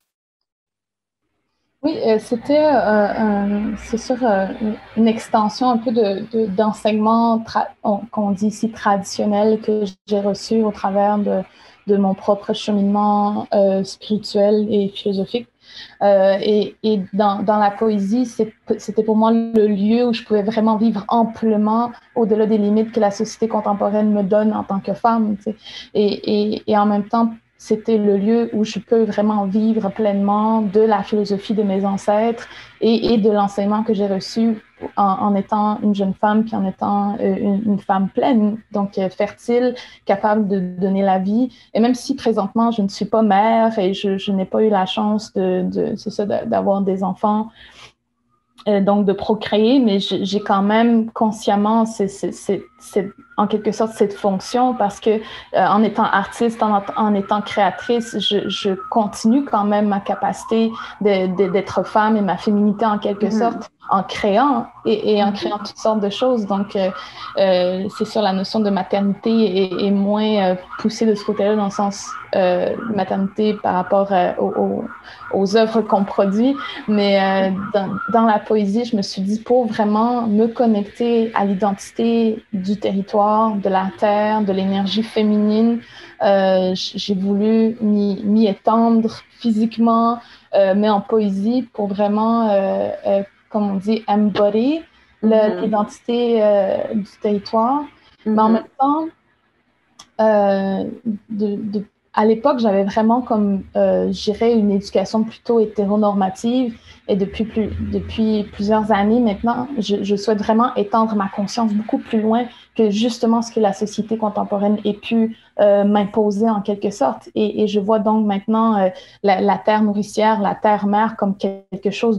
Oui, c'était, c'est sûr, une extension un peu d'enseignement qu'on dit ici traditionnel que j'ai reçu au travers de mon propre cheminement spirituel et philosophique. Et dans la poésie, c'était pour moi le lieu où je pouvais vraiment vivre amplement au-delà des limites que la société contemporaine me donne en tant que femme, tu sais. Et en même temps, c'était le lieu où je peux vraiment vivre pleinement de la philosophie de mes ancêtres et de l'enseignement que j'ai reçu en étant une jeune femme, puis en étant une femme pleine, donc fertile, capable de donner la vie. Et même si présentement, je ne suis pas mère et je n'ai pas eu la chance d'avoir des enfants, donc de procréer, mais j'ai quand même consciemment en quelque sorte cette fonction parce que en étant artiste, en étant créatrice, je continue quand même ma capacité d'être femme et ma féminité en quelque sorte en créant et en créant toutes sortes de choses. Donc c'est sur la notion de maternité et moins poussée de ce côté-là dans le sens maternité par rapport aux œuvres qu'on produit, mais dans la poésie, je me suis dit pour vraiment me connecter à l'identité du territoire, de la terre, de l'énergie féminine, j'ai voulu m'y étendre physiquement, mais en poésie pour vraiment, comme on dit, embody l'identité du territoire. Mais en même temps, à l'époque, j'avais vraiment comme, je dirais, une éducation plutôt hétéronormative et depuis plusieurs années maintenant, je souhaite vraiment étendre ma conscience beaucoup plus loin que justement ce que la société contemporaine ait pu m'imposer en quelque sorte. Et je vois donc maintenant la terre nourricière, la terre-mère comme quelque chose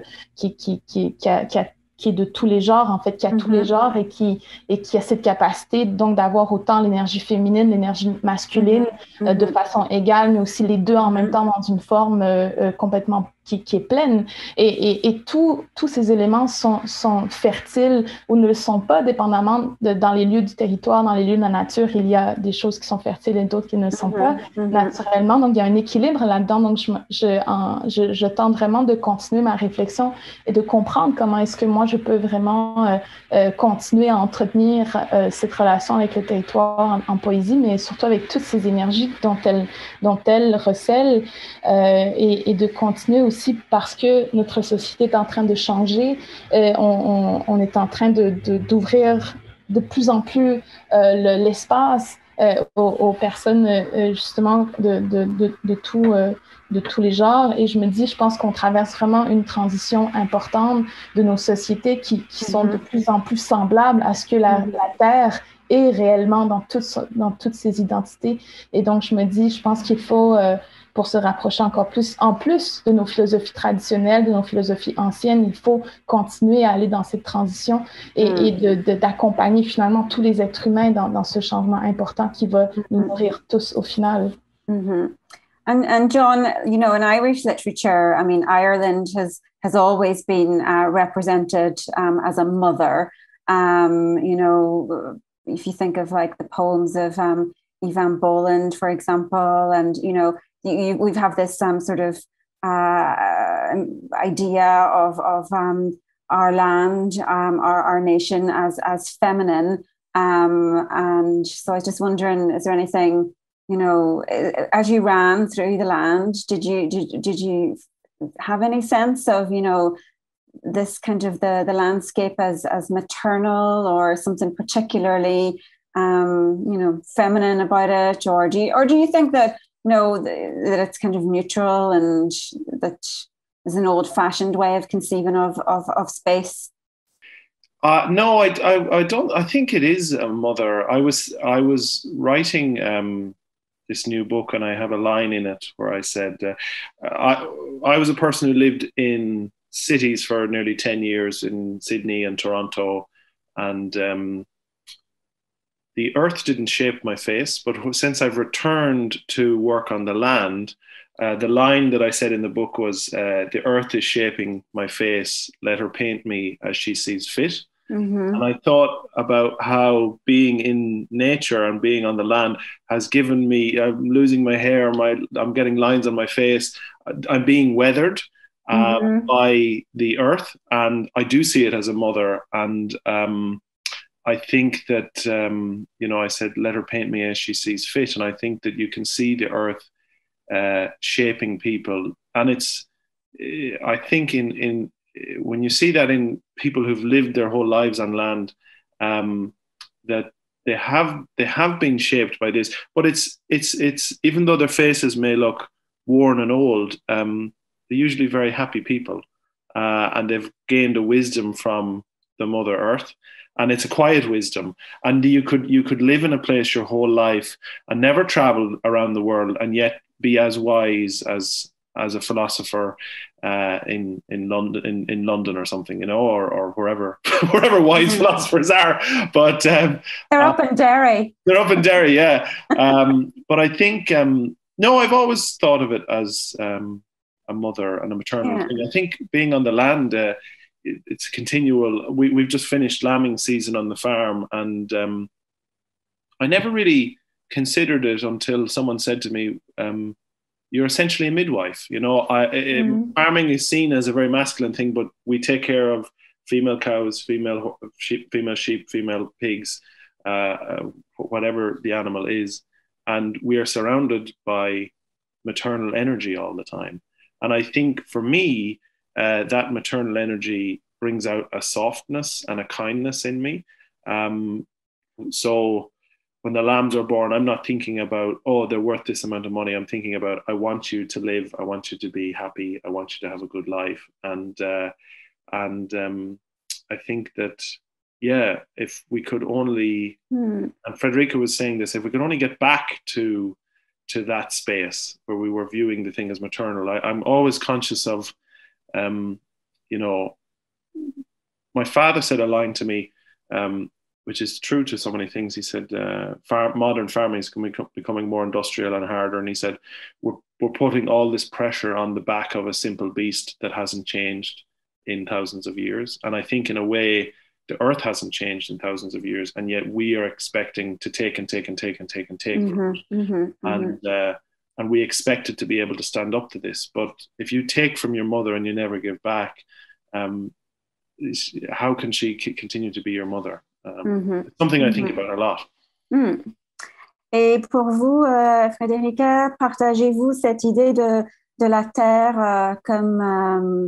qui est de tous les genres, en fait, qui a tous les genres et qui a cette capacité donc d'avoir autant l'énergie féminine, l'énergie masculine de façon égale, mais aussi les deux en même temps dans une forme complètement qui est pleine. Et tous ces éléments sont fertiles ou ne le sont pas, dépendamment dans les lieux du territoire, dans les lieux de la nature, il y a des choses qui sont fertiles et d'autres qui ne le sont pas naturellement. Donc, il y a un équilibre là-dedans. Donc, je tente vraiment de continuer ma réflexion et de comprendre comment est-ce que moi, je peux vraiment continuer à entretenir cette relation avec le territoire en poésie, mais surtout avec toutes ces énergies dont elle recèle et de continuer aussi aussi parce que notre société est en train de changer. On est en train d'ouvrir de plus en plus l'espace aux personnes justement de tous les genres. Et je me dis, je pense qu'on traverse vraiment une transition importante de nos sociétés qui sont de plus en plus semblables à ce que la Terre est réellement dans toutes ses identités. Et donc, je me dis, je pense qu'il faut, pour se rapprocher encore plus, en plus de nos philosophies traditionnelles, de nos philosophies anciennes, il faut continuer à aller dans cette transition et d'accompagner finalement tous les êtres humains dans ce changement important qui va nous nourrir tous au final. And John, you know, in Irish literature, I mean, Ireland has always been represented as a mother. You know, if you think of like the poems of Evan Boland, for example, and you know, we've have this sort of idea of our land, our nation as feminine, and so I was just wondering, is there anything, you know, as you ran through the land, did you have any sense of, you know, this kind of the landscape as maternal or something particularly you know, feminine about it, or do you think that that it's kind of neutral and that is an old-fashioned way of conceiving of space? No, I don't. I think it is a mother. I was writing this new book, and I have a line in it where I said I was a person who lived in cities for nearly 10 years in Sydney and Toronto, and the earth didn't shape my face, but since I've returned to work on the land, the line that I said in the book was, the earth is shaping my face, let her paint me as she sees fit. And I thought about how being in nature and being on the land has given me, I'm losing my hair, I'm getting lines on my face, I'm being weathered by the earth, and I do see it as a mother. And I think that, you know, I said, let her paint me as she sees fit. And I think that you can see the earth shaping people. And it's, I think when you see that in people who've lived their whole lives on land, that they have been shaped by this, but it's even though their faces may look worn and old, they're usually very happy people, and they've gained a wisdom from the Mother Earth, and it's a quiet wisdom. And you could live in a place your whole life and never travel around the world, and yet be as wise as a philosopher in London or something, you know, or wherever wise philosophers are. But they're up in Derry. They're up in Derry, yeah. But I think no, I've always thought of it as a mother and a maternal thing. I think being on the land, it's continual. We've just finished lambing season on the farm, and I never really considered it until someone said to me, you're essentially a midwife. You know, farming is seen as a very masculine thing, but we take care of female cows, female sheep, female pigs, whatever the animal is. And we are surrounded by maternal energy all the time. And I think for me, that maternal energy brings out a softness and a kindness in me. So when the lambs are born, I'm not thinking about, oh, they're worth this amount of money. I'm thinking about, I want you to live. I want you to be happy. I want you to have a good life. And I think that, yeah, if we could only, and Frederica was saying this, if we could only get back to that space where we were viewing the thing as maternal. I'm always conscious of, you know, my father said a line to me, which is true to so many things. He said, modern farming is becoming more industrial and harder. And he said, we're putting all this pressure on the back of a simple beast that hasn't changed in thousands of years. And I think in a way, the earth hasn't changed in thousands of years, and yet we are expecting to take and take and take and take and take. And we expect it to be able to stand up to this. But if you take from your mother and you never give back, how can she continue to be your mother? It's something I think about a lot. Et pour vous, Frederica, partagez-vous cette idée de la terre comme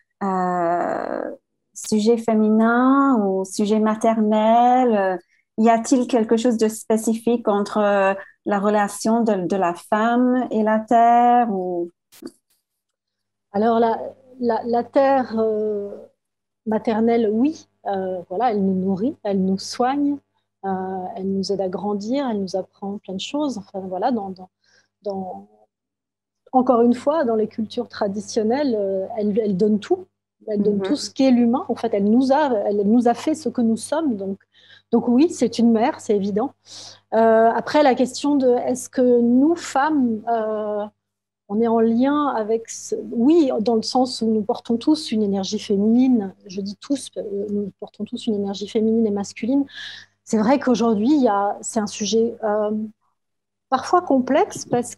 sujet féminin ou sujet maternel? Y a-t-il quelque chose de spécifique entre la relation de la femme et la terre ou... Alors, la terre maternelle, oui, voilà, elle nous nourrit, elle nous soigne, elle nous aide à grandir, elle nous apprend plein de choses. Enfin, voilà, dans, encore une fois, dans les cultures traditionnelles, elle donne tout. Elle donne tout ce qu'est l'humain. En fait, elle nous a fait ce que nous sommes. Donc oui, c'est une mère, c'est évident. Après, la question de est-ce que nous, femmes, on est en lien avec... Oui, dans le sens où nous portons tous une énergie féminine. Je dis tous, nous portons tous une énergie féminine et masculine. C'est vrai qu'aujourd'hui, c'est un sujet parfois complexe parce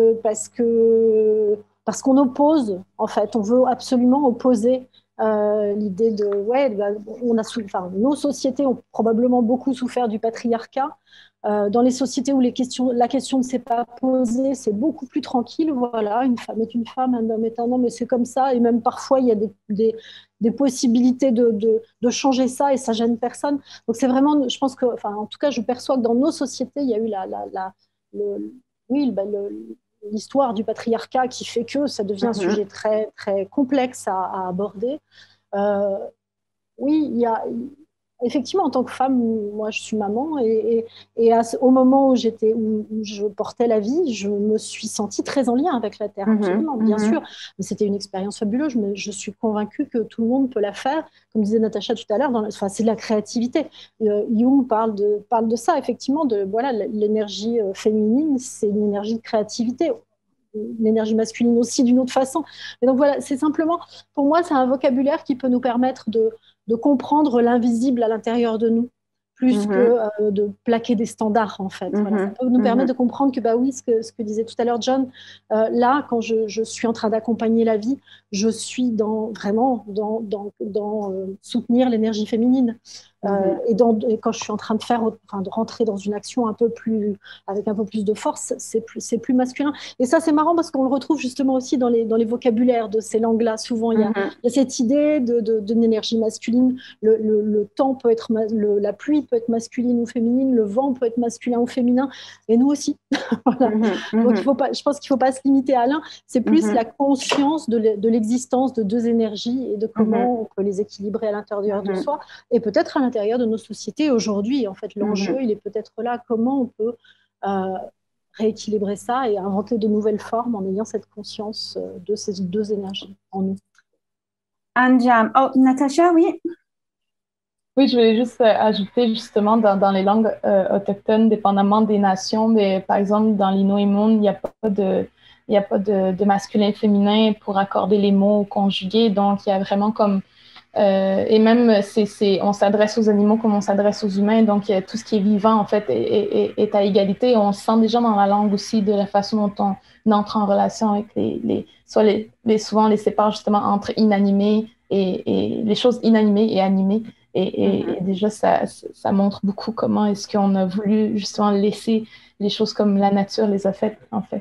qu'on oppose, en fait. On veut absolument opposer l'idée de... Ouais, bah, nos sociétés ont probablement beaucoup souffert du patriarcat. Dans les sociétés où la question ne s'est pas posée, c'est beaucoup plus tranquille. Voilà, une femme est une femme, un homme est un homme, et c'est comme ça. Et même parfois, il y a des possibilités de changer ça, et ça gêne personne. Donc c'est vraiment, je pense que, enfin, en tout cas, je perçois que dans nos sociétés, il y a eu l'histoire du patriarcat qui fait que ça devient un sujet très, très complexe à aborder. Oui, il y a... Effectivement, en tant que femme, moi, je suis maman et au moment où je portais la vie, je me suis sentie très en lien avec la terre, absolument, bien sûr. Mais c'était une expérience fabuleuse. Mais je suis convaincue que tout le monde peut la faire. Comme disait Natacha tout à l'heure, c'est de la créativité. Jung parle de ça, effectivement, voilà, l'énergie féminine, c'est une énergie de créativité. L'énergie masculine aussi d'une autre façon. Et donc voilà, c'est simplement, pour moi, c'est un vocabulaire qui peut nous permettre de comprendre l'invisible à l'intérieur de nous, plus que de plaquer des standards, en fait. Voilà, ça peut nous permettre de comprendre que, bah oui, ce que disait tout à l'heure John, là, quand je suis en train d'accompagner la vie, je suis vraiment dans soutenir l'énergie féminine. Et quand je suis en train de rentrer dans une action avec un peu plus de force, c'est plus masculin. Et ça, c'est marrant parce qu'on le retrouve justement aussi dans les vocabulaires de ces langues-là. Souvent, il y a cette idée d'une énergie masculine. Le temps peut être, la pluie peut être masculine ou féminine, le vent peut être masculin ou féminin, et nous aussi. Voilà. Donc, je pense qu'il ne faut pas se limiter à l'un. C'est plus la conscience de l'existence de deux énergies et de comment on peut les équilibrer à l'intérieur de soi et peut-être à l'intérieur de nos sociétés aujourd'hui. En fait, l'enjeu, il est peut-être là, comment on peut rééquilibrer ça et inventer de nouvelles formes en ayant cette conscience de ces deux énergies en nous. And, Natacha, oui. Oui, je voulais juste ajouter justement dans les langues autochtones, dépendamment des nations, mais par exemple dans l'Inuit-Moun, il n'y a pas de masculin et féminin pour accorder les mots conjugués, donc il y a vraiment comme et même on s'adresse aux animaux comme on s'adresse aux humains, donc tout ce qui est vivant en fait est à égalité. On le sent déjà dans la langue aussi, de la façon dont on entre en relation avec souvent les sépare justement entre inanimés et les choses inanimées et animées. Et déjà, ça montre beaucoup comment est-ce qu'on a voulu justement laisser les choses comme la nature les a faites, en fait.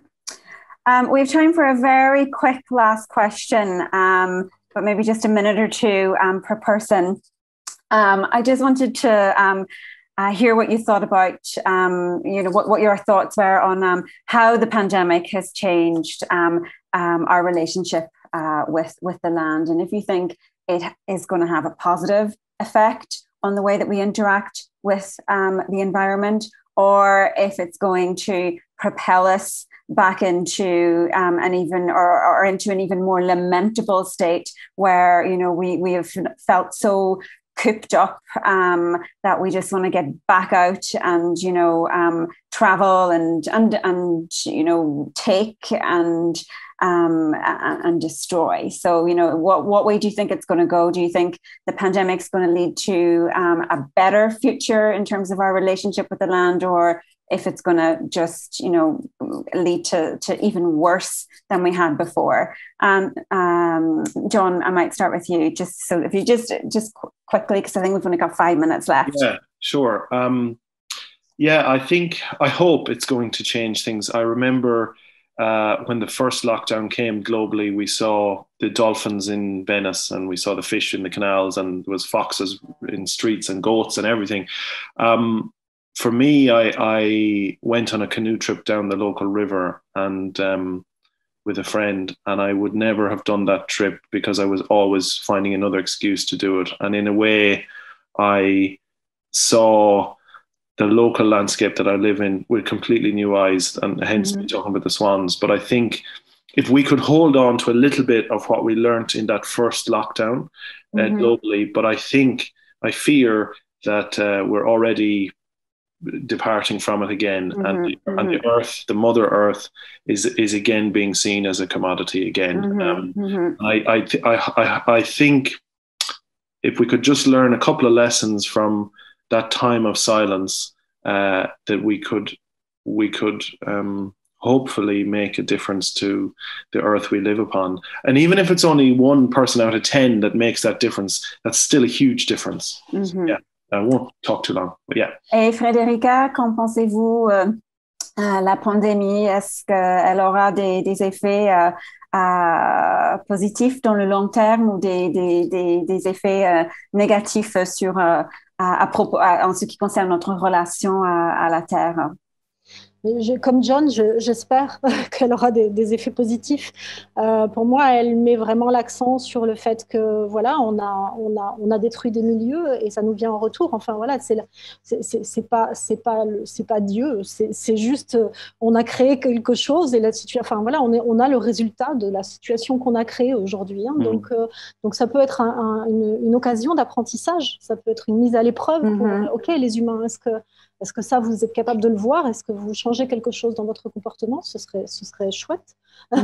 We have time for a very quick last question, but maybe just a minute or two per person. I just wanted to hear what you thought about, what your thoughts were on how the pandemic has changed our relationship with the land, and if you think it is going to have a positive effect on the way that we interact with the environment, or if it's going to propel us back into into an even more lamentable state where we have felt so cooped up that we just want to get back out and travel and take and destroy. So what way do you think it's going to go? Do you think the pandemic's going to lead to a better future in terms of our relationship with the land, or if it's going to just lead to even worse than we had before? John, I might start with you, just so if you just quickly, because I think we've only got 5 minutes left. Yeah, sure. I hope it's going to change things. I remember when the first lockdown came globally, we saw the dolphins in Venice and we saw the fish in the canals and there was foxes in streets and goats and everything. For me, I went on a canoe trip down the local river and with a friend, and I would never have done that trip because I was always finding another excuse to do it. And in a way, I saw the local landscape that I live in with completely new eyes, and hence me talking about the swans. But I think if we could hold on to a little bit of what we learned in that first lockdown globally, but I fear that we're already departing from it again, and the earth, the mother earth, is again being seen as a commodity again. I think if we could just learn a couple of lessons from that time of silence, that we could hopefully make a difference to the earth we live upon. And even if it's only one person out of 10 that makes that difference, that's still a huge difference. So, yeah. I won't talk too long, but yeah. Et Frédérica, qu'en pensez-vous la pandémie? Est-ce qu'elle aura des effets positifs dans le long terme ou des effets négatifs sur, en ce qui concerne notre relation à la Terre? Comme John, j'espère qu'elle aura des effets positifs. Pour moi, elle met vraiment l'accent sur le fait que voilà, on a détruit des milieux et ça nous vient en retour. Enfin voilà, c'est pas Dieu, c'est juste on a créé quelque chose et la situation. Enfin voilà, on a le résultat de la situation qu'on a créée aujourd'hui. Hein. Donc ça peut être une occasion d'apprentissage, ça peut être une mise à l'épreuve. Ok, les humains, est-ce que ça, vous êtes capable de le voir? Est-ce que vous changez quelque chose dans votre comportement? Ce serait chouette.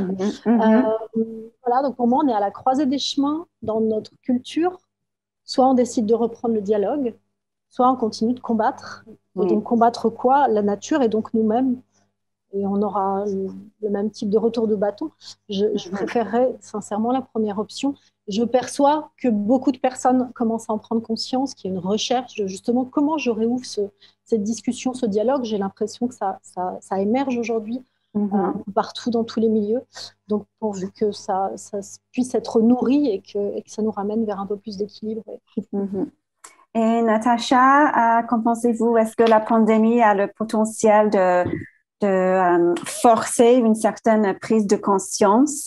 Voilà, donc pour moi, on est à la croisée des chemins dans notre culture. Soit on décide de reprendre le dialogue, soit on continue de combattre. Et donc combattre quoi? La nature et donc nous-mêmes. Et on aura le même type de retour de bâton. Je préférerais sincèrement la première option. Je perçois que beaucoup de personnes commencent à en prendre conscience, qu'il y a une recherche de justement comment je réouvre cette discussion, ce dialogue. J'ai l'impression que ça émerge aujourd'hui partout dans tous les milieux. Donc pourvu que ça puisse être nourri et que ça nous ramène vers un peu plus d'équilibre. Et Natacha, qu'en pensez-vous? Est-ce que la pandémie a le potentiel de forcer une certaine prise de conscience?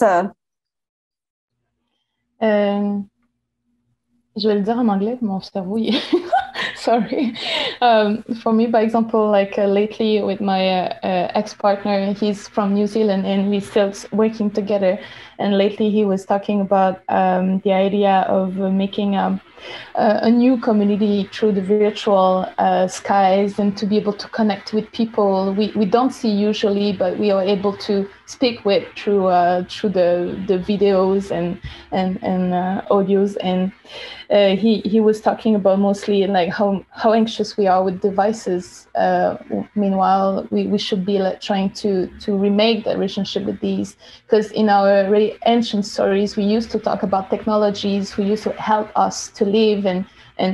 Je vais le dire en anglais, mon cerveau, sorry. For me, by example, like lately with my ex-partner, he's from New Zealand and we're still working together. And lately he was talking about the idea of making a new community through the virtual skies and to be able to connect with people we don't see usually, but we are able to speak with through the videos and audios. And he was talking about mostly like how anxious we are with devices. Meanwhile, we should be like trying to remake the relationship with these, because in our really ancient stories we used to talk about technologies who used to help us to live and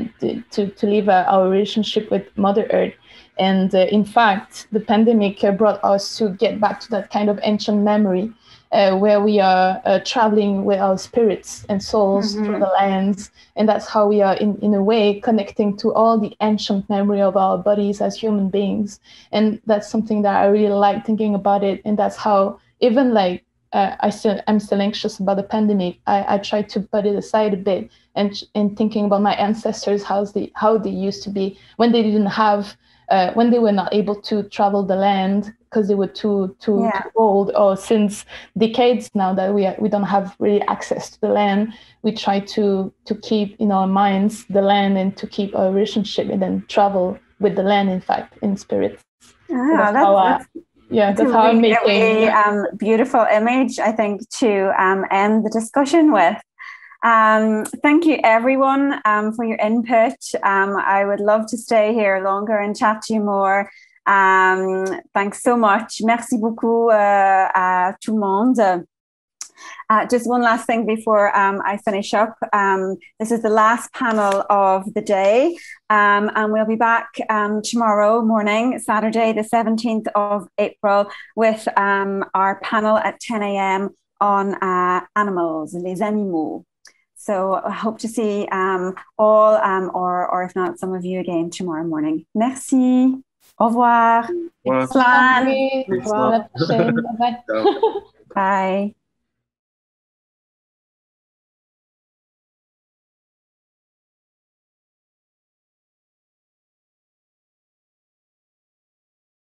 to live our relationship with Mother Earth. And in fact, the pandemic brought us to get back to that kind of ancient memory where we are traveling with our spirits and souls through the lands. And that's how we are, in a way, connecting to all the ancient memory of our bodies as human beings. And that's something that I really like thinking about it. And that's how, even like, I'm still anxious about the pandemic. I try to put it aside a bit and thinking about my ancestors, how they used to be when they didn't have, when they were not able to travel the land because they were too old, or since decades now that we don't have really access to the land, we try to keep in our minds the land and to keep our relationship and then travel with the land, in fact, in spirit. That's how I'm making a beautiful image, I think, to end the discussion with. Thank you, everyone, for your input. I would love to stay here longer and chat to you more. Thanks so much. Merci beaucoup à tout le monde. Just one last thing before I finish up. This is the last panel of the day, and we'll be back tomorrow morning, Saturday, the 17th of April, with our panel at 10 a.m. on animals, les animaux. So I hope to see all, or if not, some of you again tomorrow morning. Merci. Au revoir. Well, Slan. Au revoir. À la prochaine. Bye bye. Bye.